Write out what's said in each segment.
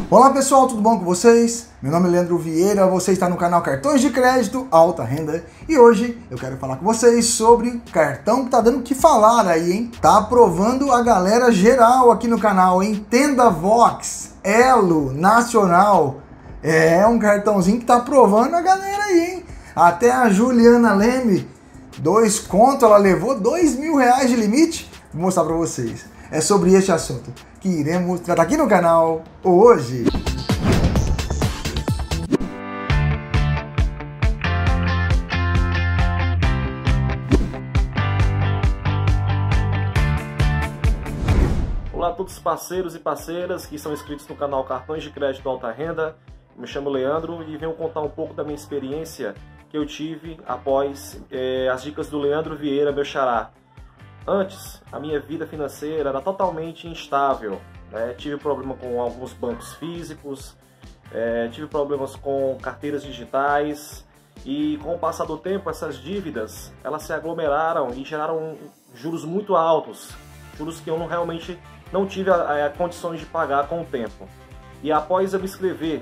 Olá pessoal, tudo bom com vocês? Meu nome é Leandro Vieira, você está no canal Cartões de Crédito Alta Renda e hoje eu quero falar com vocês sobre cartão que tá dando o que falar aí, hein? Tá aprovando a galera geral aqui no canal, hein? Tenda Vox, Elo, Nacional, é um cartãozinho que tá aprovando a galera aí, hein? Até a Juliana Leme, 2 conto, ela levou R$2.000 de limite, vou mostrar pra vocês. É sobre este assunto que iremos tratar aqui no canal hoje. Olá a todos os parceiros e parceiras que são inscritos no canal Cartões de Crédito Alta Renda. Me chamo Leandro e venho contar um pouco da minha experiência que eu tive após as dicas do Leandro Vieira, meu xará. Antes, a minha vida financeira era totalmente instável, né? Tive problema com alguns bancos físicos, tive problemas com carteiras digitais e com o passar do tempo essas dívidas elas se aglomeraram e geraram juros muito altos, juros que eu realmente não tive condições de pagar com o tempo. E após eu me inscrever,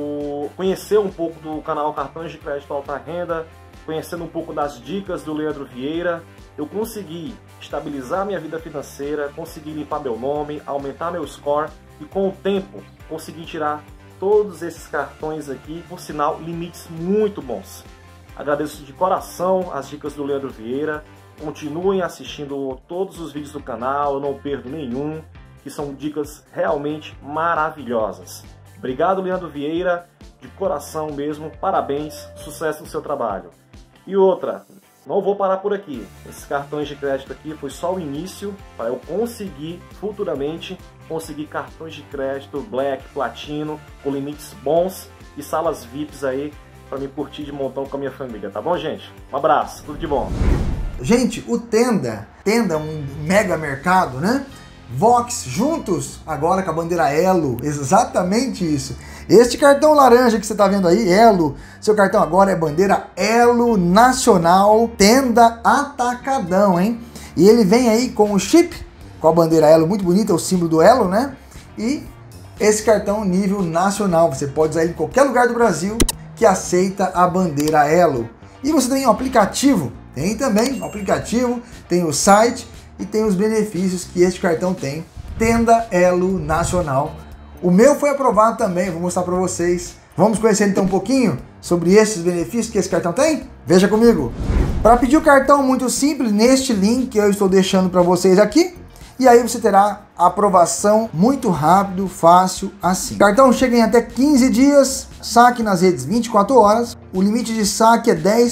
conhecer um pouco do canal Cartões de Crédito Alta Renda, conhecendo um pouco das dicas do Leandro Vieira, eu consegui estabilizar minha vida financeira, consegui limpar meu nome, aumentar meu score e com o tempo consegui tirar todos esses cartões aqui, por sinal, limites muito bons. Agradeço de coração as dicas do Leandro Vieira, continuem assistindo todos os vídeos do canal, eu não perdo nenhum, que são dicas realmente maravilhosas. Obrigado, Leandro Vieira, de coração mesmo, parabéns, sucesso no seu trabalho. E outra, não vou parar por aqui. Esses cartões de crédito aqui foi só o início para eu conseguir futuramente conseguir cartões de crédito Black, Platino, com limites bons e salas VIPs aí para me curtir de montão com a minha família, tá bom, gente? Um abraço, tudo de bom. Gente, o Tenda é um mega mercado, né? Vox juntos agora com a bandeira Elo, exatamente isso. Este cartão laranja que você está vendo aí, Elo, seu cartão agora é bandeira Elo Nacional, Tenda Atacadão, hein? E ele vem aí com o chip, com a bandeira Elo, muito bonita, o símbolo do Elo, né? E esse cartão nível nacional, você pode usar ele em qualquer lugar do Brasil que aceita a bandeira Elo. E você tem um aplicativo, tem também um aplicativo, tem o site e tem os benefícios que este cartão tem, Tenda Elo Nacional. O meu foi aprovado também, vou mostrar para vocês. Vamos conhecer então um pouquinho sobre esses benefícios que esse cartão tem? Veja comigo. Para pedir o cartão, muito simples, neste link que eu estou deixando para vocês aqui. E aí você terá a aprovação muito rápido, fácil, assim. O cartão chega em até 15 dias, saque nas redes 24 horas. O limite de saque é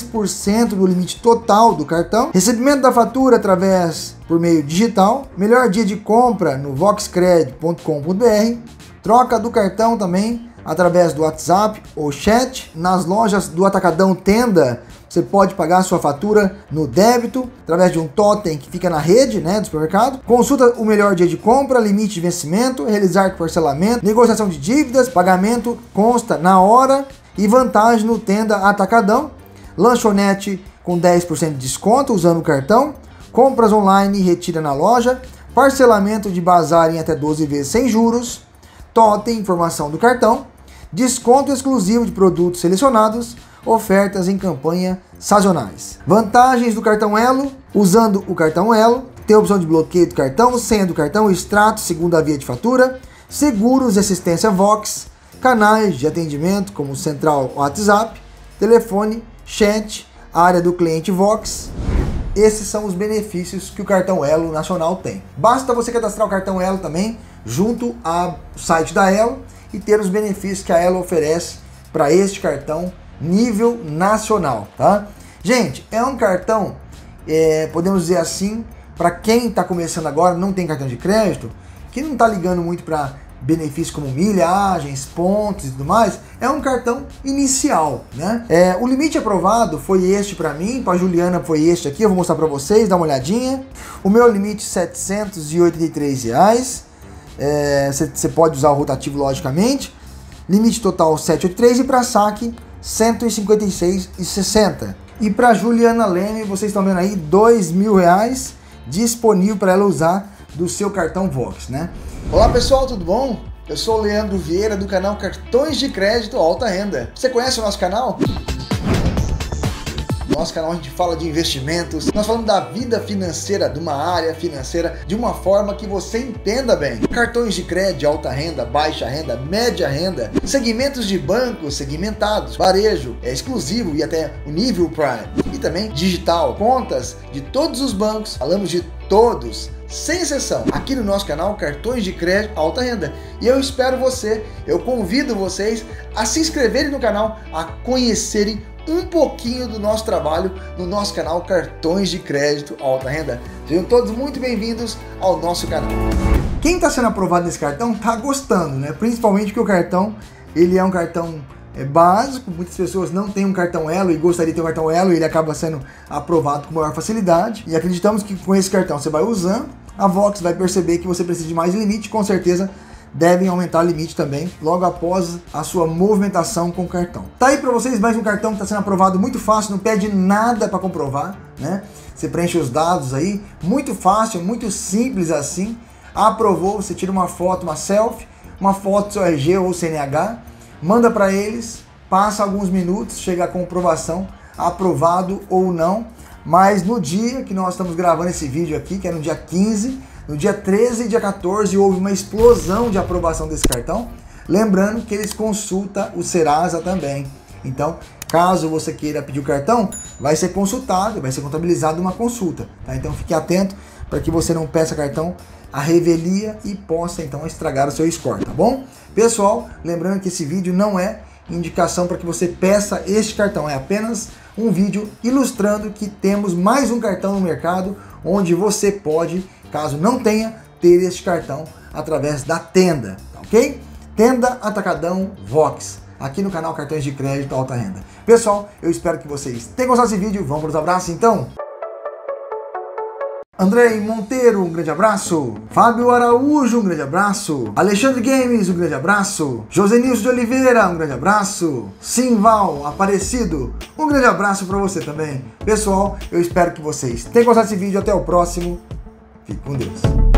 10% do limite total do cartão. Recebimento da fatura por meio digital. Melhor dia de compra no voxcred.com.br. Troca do cartão também através do WhatsApp ou chat. Nas lojas do Atacadão Tenda, você pode pagar sua fatura no débito, através de um totem que fica na rede, né, do supermercado. Consulta o melhor dia de compra, limite de vencimento, realizar parcelamento, negociação de dívidas, pagamento consta na hora e vantagem no Tenda Atacadão. Lanchonete com 10% de desconto usando o cartão. Compras online e retira na loja. Parcelamento de bazar em até 12 vezes sem juros. Totem, informação do cartão. Desconto exclusivo de produtos selecionados. Ofertas em campanha sazonais. Vantagens do cartão Elo. Usando o cartão Elo, tem a opção de bloqueio do cartão, senha do cartão, extrato, segunda via de fatura, seguros e assistência Vox, canais de atendimento como central WhatsApp, telefone, chat, área do cliente Vox. Esses são os benefícios que o cartão Elo Nacional tem. Basta você cadastrar o cartão Elo também junto ao site da Elo e ter os benefícios que a Elo oferece para este cartão nível nacional, tá? Gente, é um cartão, podemos dizer assim, para quem está começando agora, não tem cartão de crédito, que não está ligando muito para benefícios como milhagens, pontos e tudo mais, é um cartão inicial, né? O limite aprovado foi este para mim, para Juliana foi este aqui, eu vou mostrar para vocês, dá uma olhadinha. O meu limite é R$783, você pode usar o rotativo logicamente, limite total 783 e para saque 156,60. E para Juliana Leme, vocês estão vendo aí R$2.000 disponível para ela usar do seu cartão Vox, né? Olá pessoal, tudo bom? Eu sou o Leandro Vieira do canal Cartões de Crédito Alta Renda. Você conhece o nosso canal? No nosso canal a gente fala de investimentos, nós falamos da vida financeira, de uma área financeira, de uma forma que você entenda bem. Cartões de crédito, alta renda, baixa renda, média renda, segmentos de bancos segmentados, varejo, exclusivo e até o nível Prime. E também digital, contas de todos os bancos, falamos de todos, sem exceção, aqui no nosso canal Cartões de Crédito Alta Renda. E eu espero eu convido vocês a se inscreverem no canal, a conhecerem um pouquinho do nosso trabalho no nosso canal Cartões de Crédito Alta Renda. Sejam todos muito bem-vindos ao nosso canal. Quem está sendo aprovado nesse cartão está gostando, né? Principalmente porque o cartão, ele é um cartão básico, muitas pessoas não têm um cartão Elo e gostariam de ter um cartão Elo e ele acaba sendo aprovado com maior facilidade. E acreditamos que com esse cartão você vai usando, a Vox vai perceber que você precisa de mais limite, com certeza devem aumentar o limite também, logo após a sua movimentação com o cartão. Tá aí para vocês mais um cartão que está sendo aprovado muito fácil, não pede nada para comprovar, né? Você preenche os dados aí, muito fácil, muito simples assim. Aprovou, você tira uma foto, uma selfie, uma foto do seu RG ou CNH, manda para eles, passa alguns minutos, chega a comprovação, aprovado ou não. Mas no dia que nós estamos gravando esse vídeo aqui, que é no dia 15, no dia 13 e dia 14 houve uma explosão de aprovação desse cartão. Lembrando que eles consultam o Serasa também. Então, caso você queira pedir o cartão, vai ser consultado, vai ser contabilizado uma consulta. Tá? Então fique atento para que você não peça cartão à revelia e possa então estragar o seu score, tá bom? Pessoal, lembrando que esse vídeo não é indicação para que você peça este cartão, é apenas um vídeo ilustrando que temos mais um cartão no mercado onde você pode, caso não tenha, ter este cartão através da Tenda, tá ok? Tenda Atacadão Vox, aqui no canal Cartões de Crédito Alta Renda. Pessoal, eu espero que vocês tenham gostado desse vídeo, vamos para os abraços então? Andrei Monteiro, um grande abraço. Fábio Araújo, um grande abraço. Alexandre Games, um grande abraço. Josenilson de Oliveira, um grande abraço. Simval Aparecido, um grande abraço para você também. Pessoal, eu espero que vocês tenham gostado desse vídeo. Até o próximo. Fique com Deus.